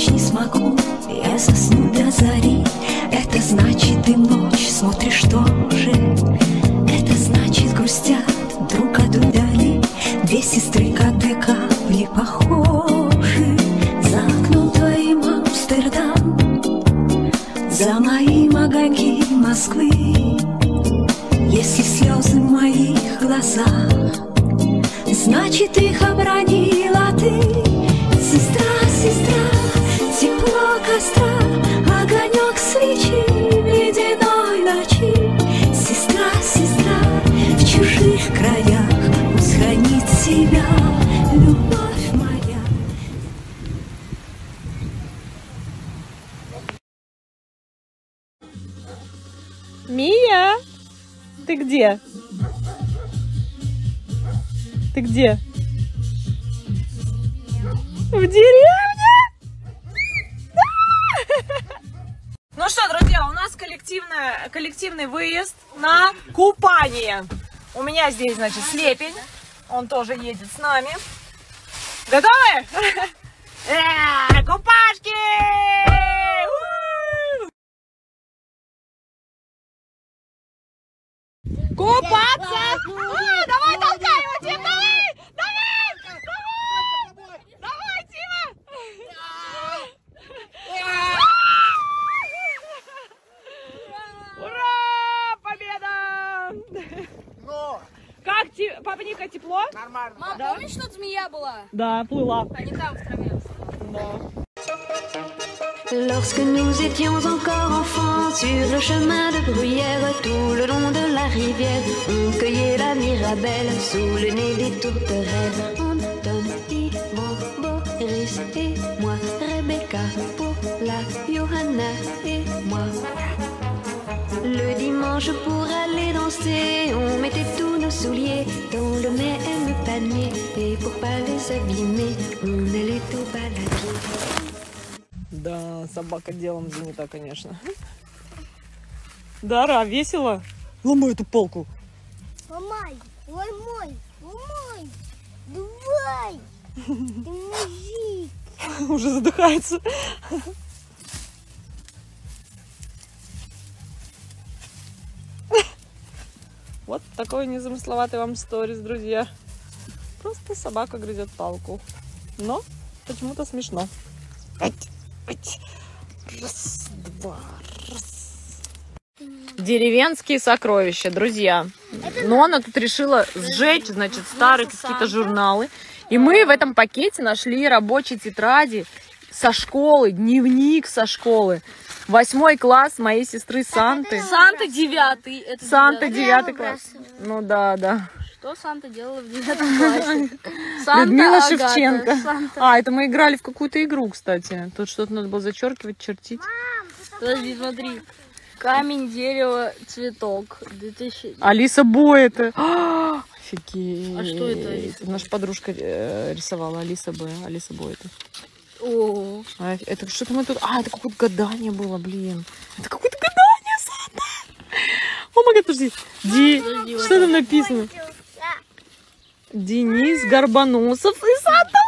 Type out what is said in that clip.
помочь не смогу, я засну до зари. Это значит, ты в ночь смотришь тоже. Это значит, грустят друг от друга вдали. Две сестры, как две капли, похожи. За окном твоим Амстердам, за моим огоньки Москвы. Если слезы в моих глазах, значит, их обронила ты. Сестра, сестра, тепло костра, огонек свечи в ледяной ночи. Сестра, сестра, в чужих краях пусть хранит себя любовь моя. Мия, ты где? Ты где? В деревне? Ну что, друзья, у нас коллективный выезд на купание. У меня здесь, значит, Слепень. Он тоже едет с нами. Готовы? Купашки! Купаться! Давай, толкай его, Тим, давай! Давай! Давай! Давай, Тима! Ура! Победа! Но! Как, Папа Ника, тепло? Нормально. Мам, Да? помнишь, тут змея была? Да, плыла. А не там, в траве. Да. Lorsque nous étions encore enfants, sur le chemin de Bruyère, tout le long de la rivière, on cueillait la mirabelle sous le nez des tourterelles. Anton, Yvan, Boris et moi, Rebecca, Paula, Johanna et moi. Le dimanche pour aller danser, on mettait tous nos souliers dans le même panier, et pour pas les abîmer, on allait au baladier. Да, собака делом занята, конечно. Дара, весело? Ломай эту палку. Ломай, ломай, ломай, давай, ты мужик. Уже задыхается. Вот такой незамысловатый вам сторис, друзья. Просто собака грызет палку. Но почему-то смешно. Раз, два, раз. Деревенские сокровища, друзья. Нона тут решила сжечь, значит, старые какие-то журналы. И мы в этом пакете нашли рабочие тетради со школы, дневник со школы. 8 класс моей сестры Санты. Санта 9. Санта 9 класс. Ну да, да. Что Санта делала в 9 классе? Санта, Людмила Агата, Шевченко. Санта. А, это мы играли в какую-то игру, кстати. Тут что-то надо было зачеркивать, чертить. Подожди, смотри. Камень, дерево, цветок. 2000... Алиса Бой это. Офигеть. А что это, Алиса? Наша подружка рисовала. Алиса Бой. Алиса Бой это. О, Это что-то мы тут... А, это какое-то гадание было, блин. Это какое-то гадание, Санта. О, май гад, подожди. Что там написано? Денис Горбоносов и Санта